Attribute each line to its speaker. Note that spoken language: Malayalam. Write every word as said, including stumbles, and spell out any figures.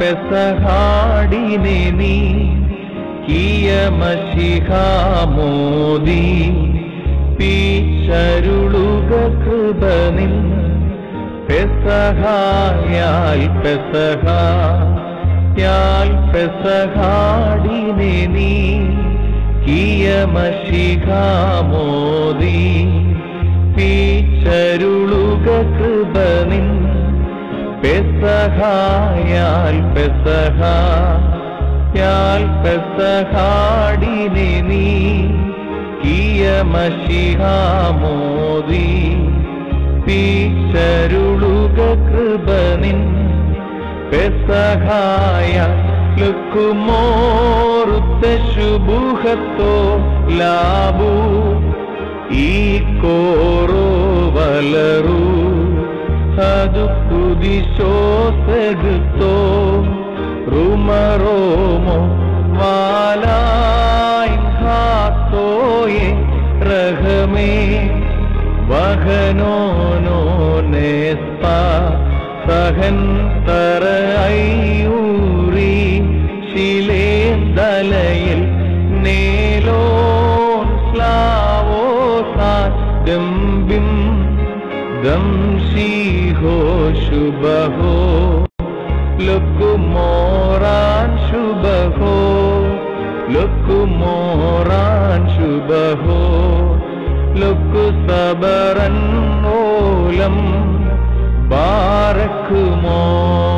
Speaker 1: പെസഹാടിനെ നീ കിയ മശിഹാ മോദി പീച്ചരുളുക കൃപനിൻ പെസഹായാൽ പെസഹായാൽ പെസഹാടിനെ നീ കിയ മശിഹാ മോദി പീച്ചരുളുക കൃപനിൻ പെസഹായാൽ പെസഹായാൽ പെസഹാടിനെ നീ കിയ മശിഹാ മോദി പീച്ചരുളുക കൃപനിൻ പെസഹായാൽ ലക്കുമോറുത്ത ശുഭുഹത്തോ ലാബു ഈ കോറോ വലറു ಅದು ಕುದಿಸೋಸಗುತ್ತೋ ರುಮರೋಮೋ ವಾಲಾಯ್ ಹಾತೋಯೆ ರಹಮೇ ವಹನೋನೋ ನೇಸ್ಪ സഹന്തര ഐയൂറി ശിലേന്തലയിൽ നേലോൻ സ്ലാവോസാൻ ദംബിം ദംശിഹോ ശുഭഹോ ലുക്കുമോറാൻ ശുഭഹോ ലുക്കുമോറാൻ ശുഭഹോ ലുക്കു സബറൻ ഓലം ബാരക്കുമോ